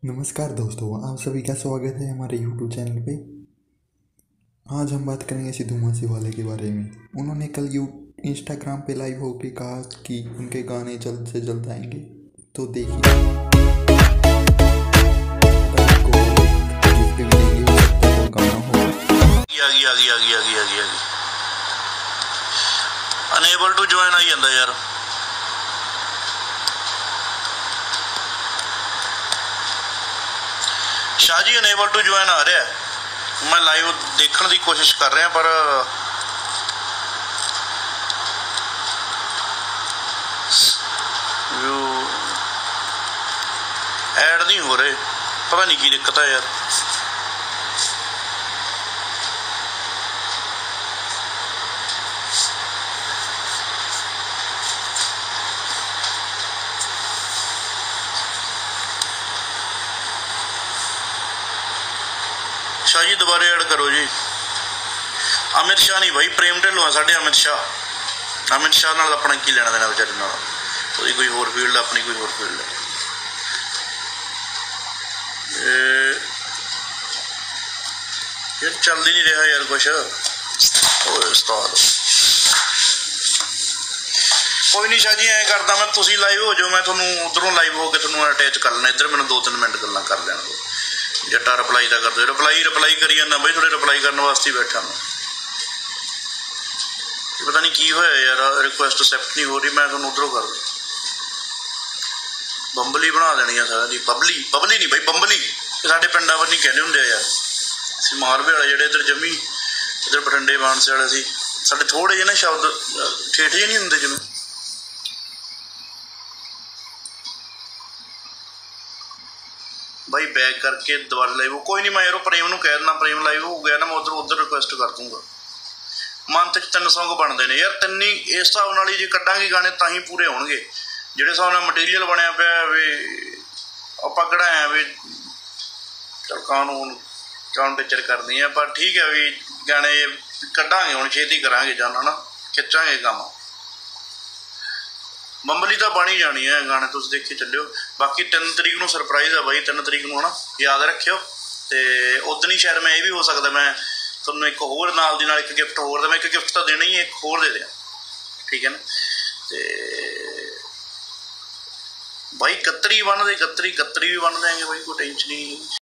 नमस्कार दोस्तों, आप सभी का स्वागत है हमारे YouTube चैनल पे। आज हम बात करेंगे सिद्धू मूसेवाले के बारे में। उन्होंने कल इंस्टाग्राम पे लाइव होके कहा कि उनके गाने जल्द से जल्द आएंगे, तो देखिए गिफ्ट भी देंगे, हो सकता है वो गाना हो। अनेबल टू ज्वाइन आई जाता यार। Shah ji unable to join आ रहा है। मैं लाइव देखने की कोशिश कर रहा पर ऐड नहीं हो रहे, पता नहीं की दिक्कत है यार। शाह जी दोबारा ऐड करो जी। अमित शाह नहीं भाई, प्रेम ढिल्लों साढ़े अमित शाह नाल अपना की लेना देना बेचारे नाल। कोई होर फील्ड अपनी कोई होर फील्ड है। यार चल ही नहीं रहा यार कुछ। उस्ताद कोई नहीं शाह जी, ऐ करदा मैं, तुसी लाइव हो जाओ, मैं थोनू उधरों लाइव होकर थोनू अटैच कर लेना। इधर मैंने 2-3 मिनट गल्लां कर लेना दो। जट्टा रिप्लाई तो कर दो, रिप्लाई करी जाना बई, थोड़े रिप्लाई करने वास्ते ही बैठा मैं। पता नहीं की होया यार, रिक्वेस्ट एक्सेप्ट नहीं हो रही। मैं थोनू उधरों कर दूँ, बंबली बना देनी है सारा जी। बबली नहीं भाई, बंबली साढ़े पिंडा पर नहीं कहने होंगे यार। ਅਸੀਂ ਮਾਲਵੇ ਵਾਲੇ ਜਿਹੜੇ ਇੱਧਰ ਜੰਮੀ, ਇੱਧਰ ਬਠਿੰਡੇ ਮਾਨਸੇ ਵਾਲੇ ਸੀ, ਸਾਡੇ ਥੋੜ੍ਹੇ ਜਿਹੇ ਨਾ ਸ਼ਬਦ ਠੇਠ ਜਿਹੇ ਨਹੀਂ ਹੁੰਦੇ ਜਿਵੇਂ। भाई बैक करके दोबारा लाइव कोई नहीं, मैं यार प्रेम ਨੂੰ ਕਹਿ ਦਿੰਦਾ, प्रेम लाइव हो गया ना, मैं उधर रिक्वेस्ट कर दूंगा। मंथ 'ਚ 3 सॉन्ग ਬਣਦੇ ਨੇ ਯਾਰ, ਤਿੰਨੀ ਇਸ ਹਿਸਾਬ ਨਾਲ ਹੀ ਜੇ ਕੱਢਾਂਗੇ ਗਾਣੇ ਤਾਂ ਹੀ ਪੂਰੇ ਹੋਣਗੇ। ਜਿਹੜੇ ਹਿਸਾਬ ਨਾਲ ਮਟੀਰੀਅਲ ਬਣਿਆ ਪਿਆ ਵੀ ਆਪਾਂ ਕਿਹੜਾ ਐ ਵੀ ਚਲ ਕਾਨੂੰਨ ਪਿਕਚਰ ਕਰਨੀ ਆ, ਪਰ ਠੀਕ ਹੈ ਵੀ ਗਾਣੇ ਕੱਢਾਂਗੇ ਹੁਣ, ਛੇਤੀ ਕਰਾਂਗੇ ਜਾਨ ਨਾ, ਖਿੱਚਾਂਗੇ ਕੰਮ। ਬੰਬਲੀ ਤਾਂ ਬਣ ਹੀ ਜਾਣੀ ਹੈ ਗਾਣੇ, ਤੁਸੀਂ ਦੇਖੀ ਚੱਲਿਓ। ਬਾਕੀ 3 ਤਰੀਕ ਨੂੰ ਸਰਪ੍ਰਾਈਜ਼ ਆ ਬਾਈ, 3 ਤਰੀਕ ਨੂੰ ਹੈ ਨਾ, ਯਾਦ ਰੱਖਿਓ। ਅਤੇ ਉਦਣ ਹੀ ਸ਼ਾਇਦ ਮੈਂ ਇਹ ਵੀ ਹੋ ਸਕਦਾ ਮੈਂ ਤੁਹਾਨੂੰ ਇੱਕ ਹੋਰ ਨਾਲ ਦੀ ਨਾਲ ਇੱਕ ਗਿਫਟ ਹੋਰ ਦੇਵਾਂ। ਇੱਕ ਗਿਫਟ ਤਾਂ ਦੇਣਾ ਹੀ, ਇੱਕ ਹੋਰ ਦੇ ਦਿਆਂ, ਠੀਕ ਹੈ ਨਾ। ਅਤੇ ਬਾਈ 31 ਬੰਨ੍ਹਦੇ, 31 ਵੀ ਬੰਨ੍ਹ ਦਿਆਂਗੇ ਬਾਈ, ਕੋਈ ਟੈਨਸ਼ਨ ਨਹੀਂ।